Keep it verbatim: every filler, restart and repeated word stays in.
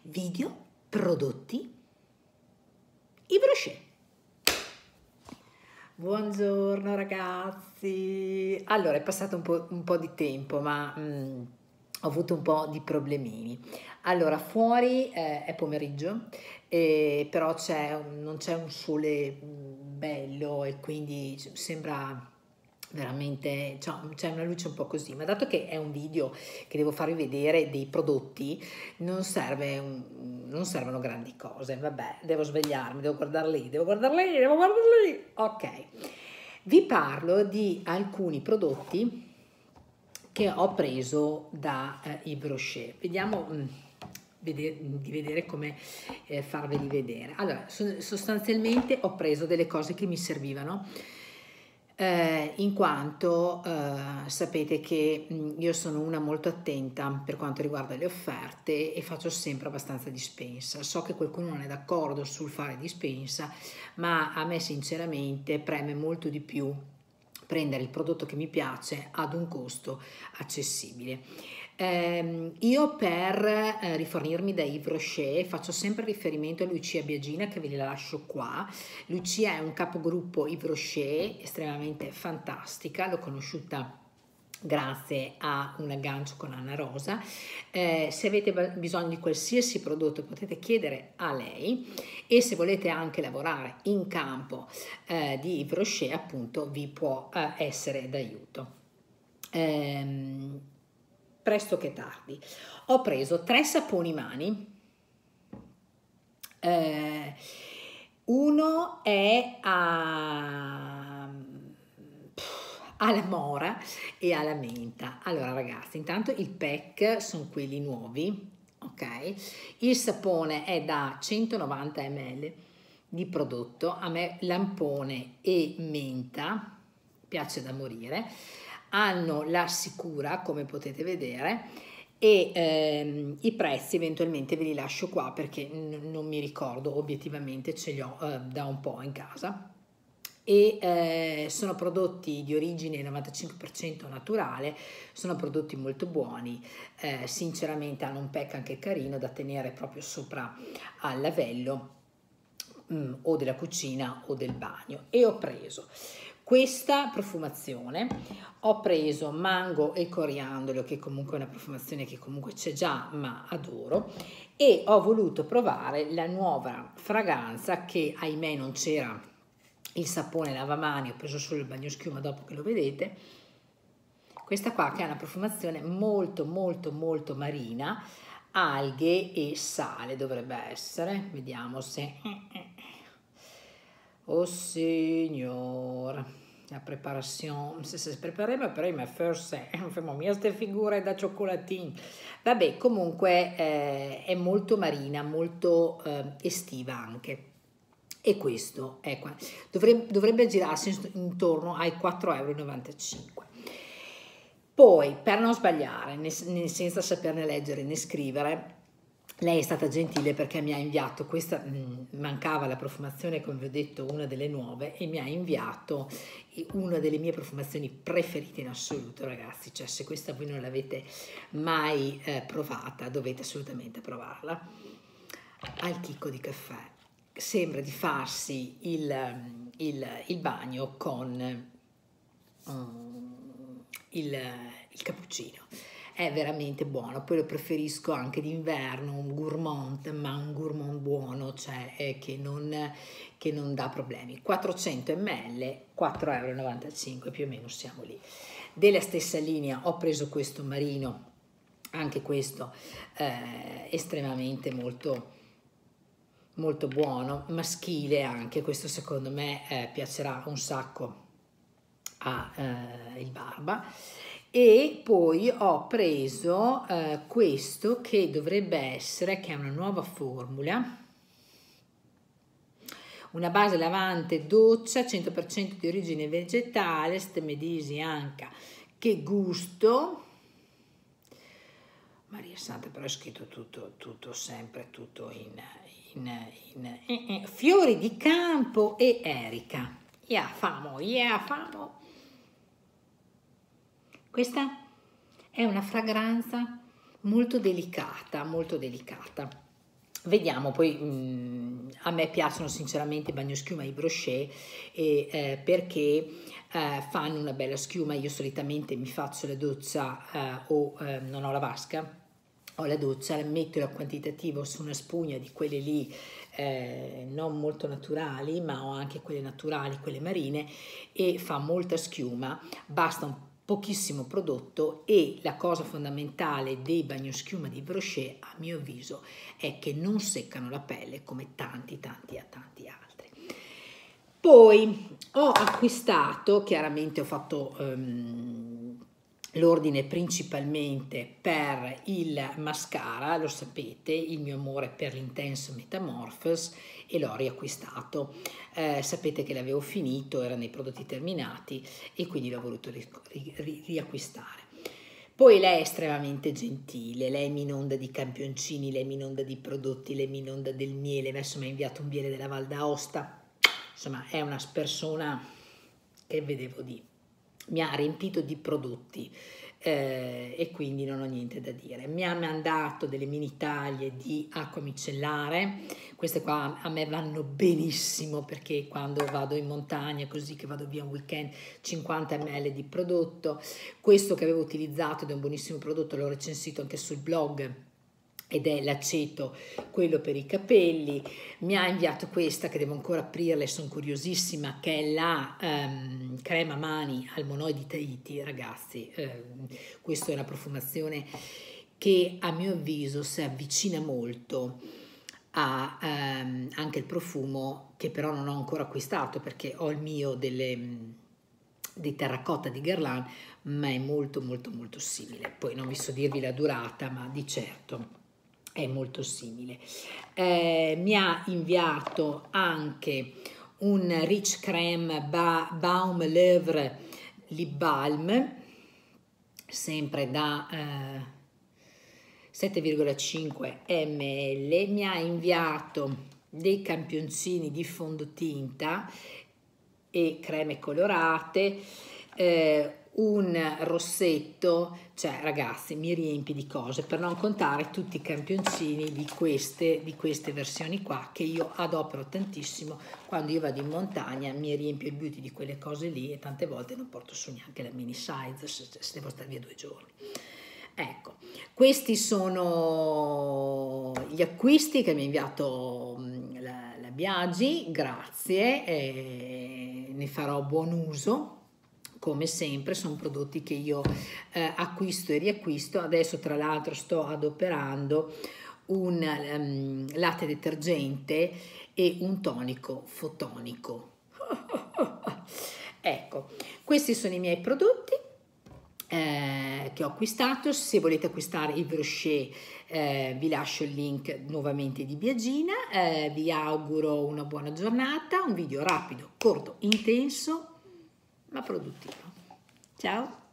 video, prodotti, Yves Rocher. Buongiorno ragazzi, allora è passato un po', un po' di tempo ma mh, ho avuto un po' di problemini. Allora fuori eh, è pomeriggio, eh, però c'è non c'è un sole bello e quindi sembra veramente, cioè, c'è una luce un po' così, ma dato che è un video che devo farvi vedere dei prodotti, non serve un, non servono grandi cose. Vabbè, devo svegliarmi, devo guardare lì, devo guardare lì, devo guardare lì. Ok, vi parlo di alcuni prodotti che ho preso da eh, Yves Rocher. Vediamo mh, vede, di vedere come eh, farveli vedere. Allora, so, sostanzialmente ho preso delle cose che mi servivano. Eh, in quanto eh, sapete che mh, io sono una molto attenta per quanto riguarda le offerte e faccio sempre abbastanza dispensa. So che qualcuno non è d'accordo sul fare dispensa, ma a me sinceramente preme molto di più prendere il prodotto che mi piace ad un costo accessibile. Eh, io per eh, rifornirmi da Yves Rocher faccio sempre riferimento a Lucia Biagina, che ve li lascio qua. Lucia è un capogruppo Yves Rocher estremamente fantastica, l'ho conosciuta grazie a un aggancio con Anna Rosa. Eh, se avete bisogno di qualsiasi prodotto potete chiedere a lei, e se volete anche lavorare in campo eh, di Yves Rocher appunto vi può eh, essere d'aiuto. Ehm, presto che tardi ho preso tre saponi mani. Eh, uno è a alla mora e alla menta. Allora ragazzi, intanto il pack sono quelli nuovi, ok? Il sapone è da centonovanta millilitri di prodotto. A me lampone e menta piace da morire. Hanno la sicura, come potete vedere, e ehm, i prezzi eventualmente ve li lascio qua perché non mi ricordo obiettivamente, ce li ho eh, da un po' in casa. E eh, sono prodotti di origine novantacinque per cento naturale, sono prodotti molto buoni, eh, sinceramente hanno un pack anche carino da tenere proprio sopra al lavello mh, o della cucina o del bagno. E ho preso questa profumazione, ho preso mango e coriandolo, che comunque è una profumazione che comunque c'è già ma adoro, e ho voluto provare la nuova fragranza che ahimè non c'era il sapone lavamani, ho preso solo il bagnoschiuma dopo che lo vedete. Questa qua che ha una profumazione molto molto molto marina, alghe e sale dovrebbe essere, vediamo se... Oh signor, la preparazione, se si preparava prima forse, facciamo mia ste figure da cioccolatini. Vabbè, comunque eh, è molto marina, molto eh, estiva anche. E questo è qua. Dovrebbe, dovrebbe girarsi intorno ai quattro e novantacinque euro. Poi, per non sbagliare, né, né senza saperne leggere né scrivere, lei è stata gentile perché mi ha inviato questa, mh, mancava la profumazione, come vi ho detto, una delle nuove, e mi ha inviato una delle mie profumazioni preferite in assoluto, ragazzi. Cioè, se questa voi non l'avete mai eh, provata, dovete assolutamente provarla. Al chicco di caffè. Sembra di farsi il, il, il bagno con um, il, il cappuccino. È veramente buono, poi lo preferisco anche d'inverno, un gourmand, ma un gourmand buono, cioè eh, che, non, che non dà problemi. quattrocento millilitri, quattro e novantacinque euro, più o meno siamo lì. Della stessa linea ho preso questo marino, anche questo eh, estremamente molto molto buono, maschile anche, questo secondo me eh, piacerà un sacco a eh, il Barba. E poi ho preso eh, questo che dovrebbe essere, che è una nuova formula, una base lavante doccia cento per cento di origine vegetale, stemedisi anche, che gusto, Maria Santa, però è scritto tutto, tutto sempre tutto in, in, in eh, eh, fiori di campo e erica. Yeah, famo, yeah, famo. Questa è una fragranza molto delicata, molto delicata. Vediamo, poi mh, a me piacciono sinceramente i bagnoschiuma e i brochet e, eh, perché eh, fanno una bella schiuma. Io solitamente mi faccio la doccia eh, o eh, non ho la vasca, ho la doccia, metto il quantitativo su una spugna di quelle lì eh, non molto naturali, ma ho anche quelle naturali, quelle marine, e fa molta schiuma, basta un pochissimo prodotto. E la cosa fondamentale dei bagnoschiuma di brochet, a mio avviso, è che non seccano la pelle come tanti tanti tanti altri. Poi ho acquistato, chiaramente ho fatto um, l'ordine principalmente per il mascara, lo sapete, il mio amore per l'Intense Metamorphose, e l'ho riacquistato. Eh, sapete che l'avevo finito, era nei prodotti terminati e quindi l'ho voluto ri ri riacquistare. Poi lei è estremamente gentile, lei mi inonda di campioncini, lei mi inonda di prodotti, lei mi inonda del miele, adesso mi ha inviato un miele della Val d'Aosta, insomma è una persona che vedevo di, mi ha riempito di prodotti eh, e quindi non ho niente da dire. Mi ha mandato delle mini taglie di acqua micellare, queste qua a me vanno benissimo perché quando vado in montagna, così che vado via un weekend, cinquanta millilitri di prodotto. Questo che avevo utilizzato ed è un buonissimo prodotto, l'ho recensito anche sul blog, ed è l'aceto, quello per i capelli. Mi ha inviato questa che devo ancora aprirla e sono curiosissima, che è la um, crema mani al Monoi di Tahiti. Ragazzi, um, questa è una profumazione che a mio avviso si avvicina molto a um, anche il profumo, che però non ho ancora acquistato perché ho il mio delle, di terracotta di Guerlain, ma è molto molto molto simile. Poi non vi so dirvi la durata, ma di certo è molto simile. Eh, mi ha inviato anche un Rich Creme ba Baume Lèvres Lip Balm, sempre da eh, sette virgola cinque millilitri. Mi ha inviato dei campioncini di fondotinta e creme colorate, eh, un rossetto, cioè ragazzi mi riempie di cose, per non contare tutti i campioncini di queste, di queste versioni qua che io adopero tantissimo. Quando io vado in montagna mi riempio il beauty di quelle cose lì e tante volte non porto su neanche la mini size se, se devo stare via due giorni. Ecco, questi sono gli acquisti che mi ha inviato la, la Biagi, grazie, e ne farò buon uso. Come sempre sono prodotti che io eh, acquisto e riacquisto. Adesso tra l'altro sto adoperando un um, latte detergente e un tonico fotonico. Ecco, questi sono i miei prodotti eh, che ho acquistato. Se volete acquistare il brochet eh, vi lascio il link nuovamente di Biagina. Eh, vi auguro una buona giornata, un video rapido, corto, intenso ma produttivo. Ciao!